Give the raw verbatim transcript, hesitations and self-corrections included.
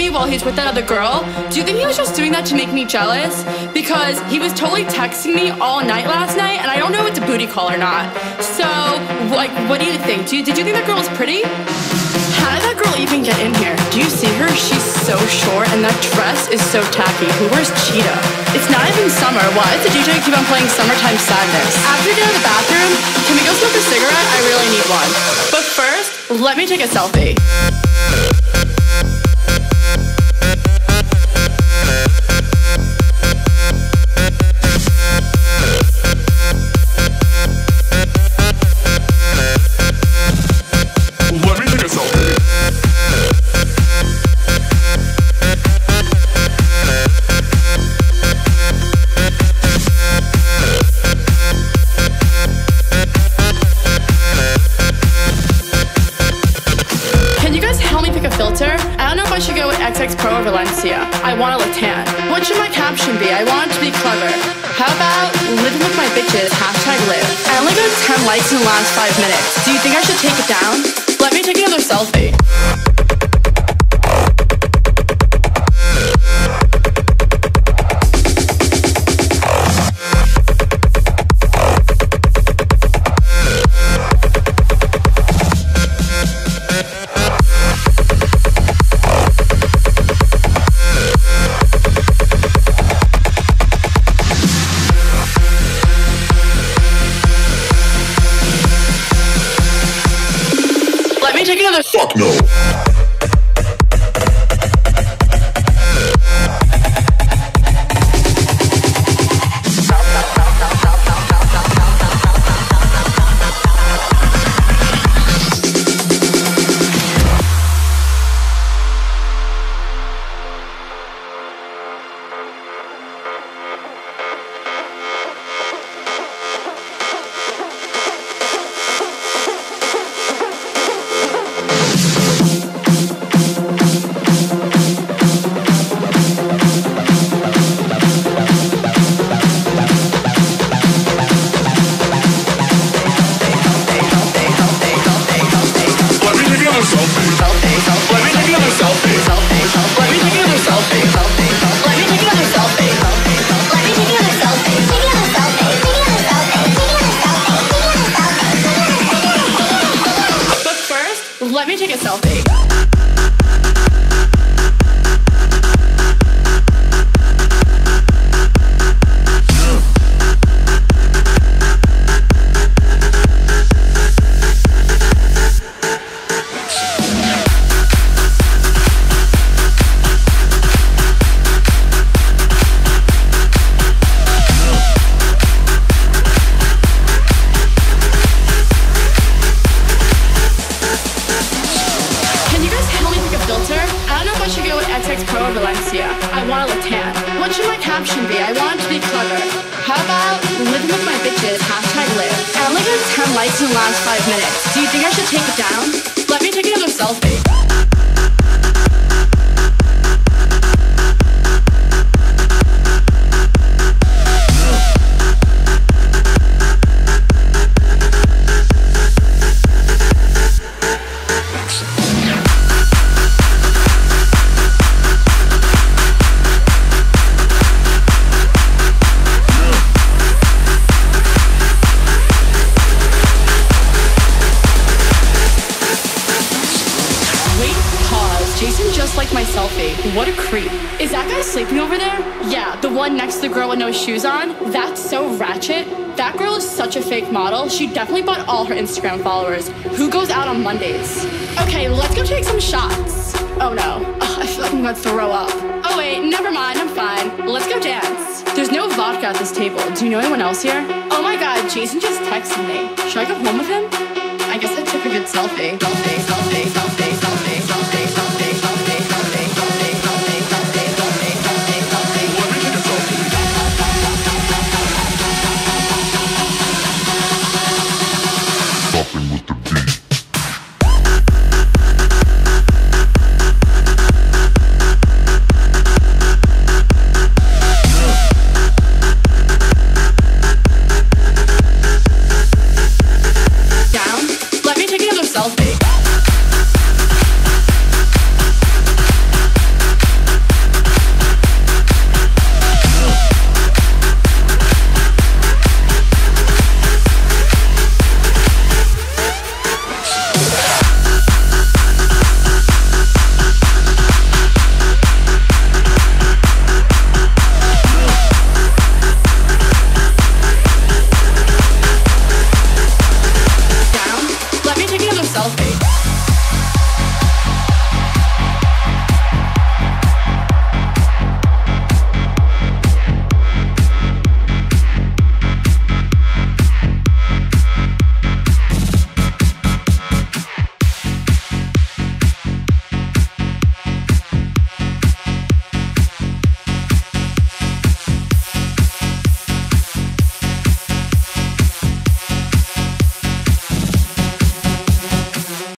me while he's with that other girl. Do you think he was just doing that to make me jealous? Because he was totally texting me all night last night, and I don't know if it's a booty call or not. So, like, what do you think? Do you, did you think that girl was pretty? How did that girl even get in here? Do you see her? She's so short, and that dress is so tacky. Who wears cheetah? It's not even summer. Why does the D J keep on playing Summertime Sadness? After we get out of the bathroom, can we go smoke a cigarette? I really need one. But first, let me take a selfie. Pro or Valencia. I want a Latan. What should my caption be? I want it to be clever. How about living with my bitches, hashtag live. I only got ten likes in the last five minutes. Do you think I should take it down? Let me take another selfie. Fuck no. Let me take a selfie. Pro or Valencia. I want a Latan. What should my caption be? I want it to be clever. How about living with my bitches, hashtag live. I only got ten likes in the last five minutes. Do you think I should take it down? Let me take another selfie. Like my selfie. What a creep. Is that guy sleeping over there? Yeah, the one next to the girl with no shoes on? That's so ratchet. That girl is such a fake model. She definitely bought all her Instagram followers. Who goes out on Mondays? Okay, let's go take some shots. Oh no. Ugh, I feel like I'm gonna throw up. Oh wait, never mind, I'm fine. Let's go dance. There's no vodka at this table. Do you know anyone else here? Oh my god, Jason just texted me. Should I go home with him? I guess I took a good selfie. Selfie, selfie, selfie, selfie.